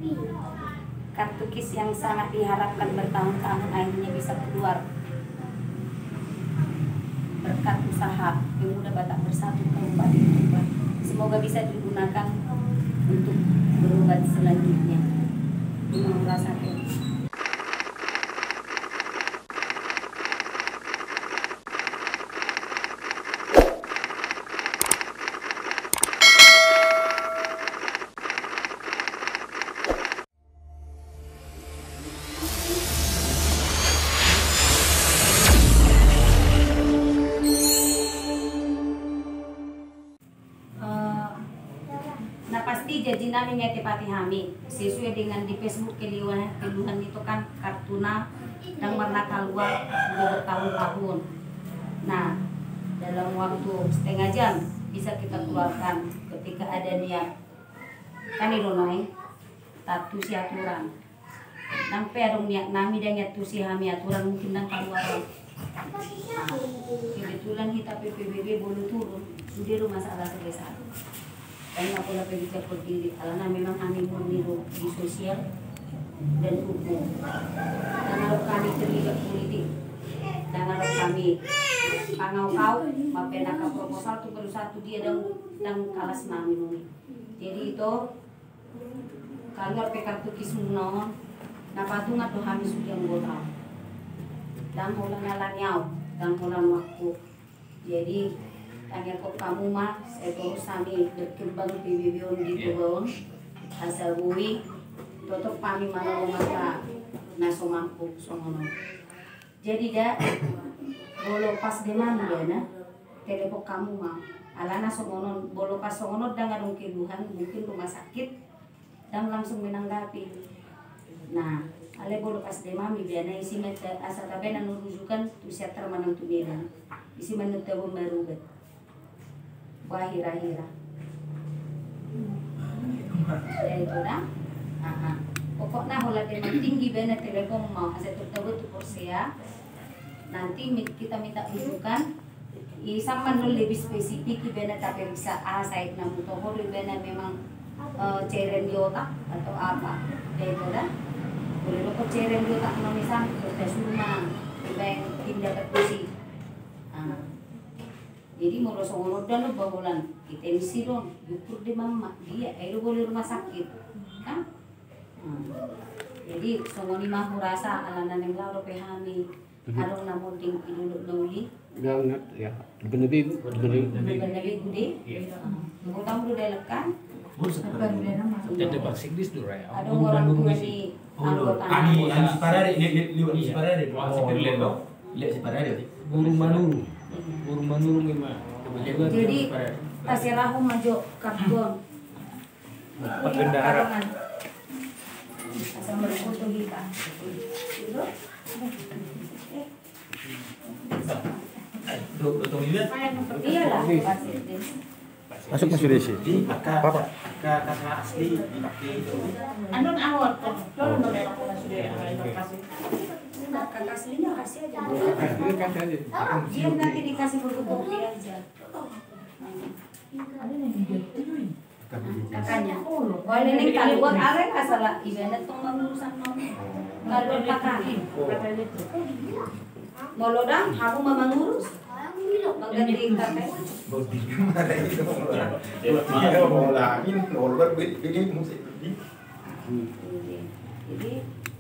Kartu KIS yang sangat diharapkan bertahun-tahun akhirnya bisa keluar berkat usaha Pemuda Batak Bersatu Kabupaten Tuban. Semoga bisa digunakan untuk berobat selanjutnya. Terima kasih. Nah pasti janji namanya tepati kami sesuai dengan di Facebook keluhan itu kan kartuna dan warna keluar udah bertahun-tahun. Nah dalam waktu setengah jam bisa kita keluarkan ketika ada niat kan idonai tatu si aturan sampai ada niat nami dan niat tu si kami aturan mungkin dan keluar. Nah, kebetulan kita PPBB boleh turun sudah rumah masalah sebesar. Karena pola pikir berdiri, karena memang kami murni di sosial dan hukum. Dan kalau kami terlibat politik, dan kalau kami pangau-kau, mapenaka proposal tu baru satu dia dan kalas nami nuni. Jadi itu kalau PKP kismunon, napatung atau kami sudah ngotau. Dan pola nalanyau, dan pola waktu. Jadi tanya kok kamu mah saya terus kami berkembang PBB di Tuban asal bui tutup kami mana mata naso mampu somono jadi dah bolo pas demam dia na telepon kamu mah alana somono bolo pas somono dan ngadong keluhan mungkin rumah sakit dan langsung menanggapi. Nah ale bolo pas demam dia na isi mata asal tabe na nurujukan tu siater manang tu dia isi menut tabung baru bet wahira-hira. Ya itu dah. Pokoknya hola demam tinggi benar telepon mau asal tertawa tu Korsea. Nanti kita minta rujukan. Sama lebih spesifik benar tapi bisa saya namu tohor benar memang ceren di otak atau apa. Ya itu dah. Boleh lo ceren di otak misal berdas rumah, yang tindak terpusi. Jadi mau rosong dan lo bahulan kita isi dong, yukur di mama dia, ayo boleh rumah sakit, kan? Jadi songoni mah rasa alanan yang lalu pehami, alung namun ting iduluk nauli. Gangat ya, benerin, benerin gede. Mau tahu udah lekan? Jadi vaksin dis dulu ya. Ada orang tua di anggota. Ani separare, lihat separare, lihat separare. Burung manurung gimana? Jadi tasirah maju karton. Bendahara. Asal berfoto kita. Tunggu lihat. Iya lah. Masuk masuk di sini. Apa? Kakak asli dipakai itu. Anun awal tuh. Kakak aslinya kasih aja. Dia nanti dikasih fotokopi aja. Kakaknya. Wah ini keluar ada kasalah ibadah tuh mengurusan mau. Kalau kakaknya. Molodang, kamu mama ngurus. Mengganti kakak. Gimana itu? Dia mau lagi, ngolor begini musik begini. Jadi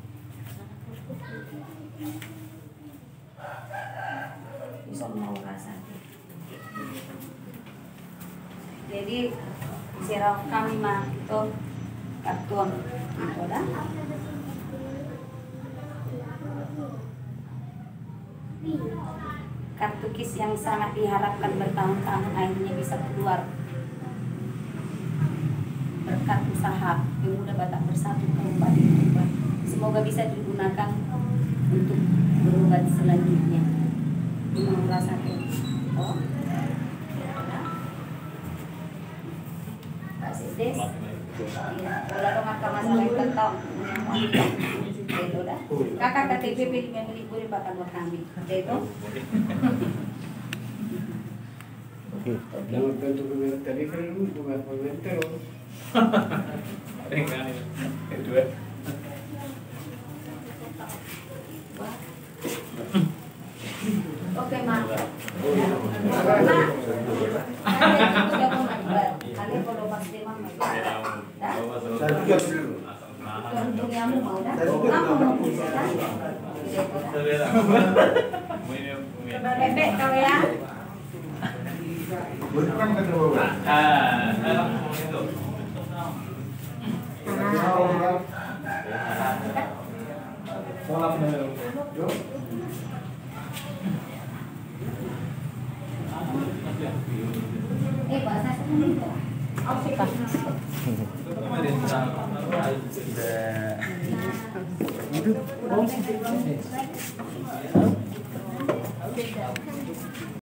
bisa mau rasa. Jadi sirau kami mah itu karton, gitu dah. Kartu KIS yang sangat diharapkan bertahun-tahun akhirnya bisa keluar berkat usaha Pemuda Batak Bersatu Kabupaten Tuban. Semoga bisa digunakan untuk berobat selanjutnya. Mau rasakan? Oh, Pak Sides, ya, bola dong apa masalah yang tentang itu dah. Kakak KTP di memiliki boleh bakal buat kami. Itu. Dalam bentuk tadi kan lu bukan komentar loh. Enggak. Itu Oke, Mak. Mak. Kalian sudah membuat. Kalian kalau pasti Mak Saya juga dulu. duniamu mau dah. Kamu mau pusing dah. Bebek kau ya. Bukan kan bawah. Bahasa itu. Itu.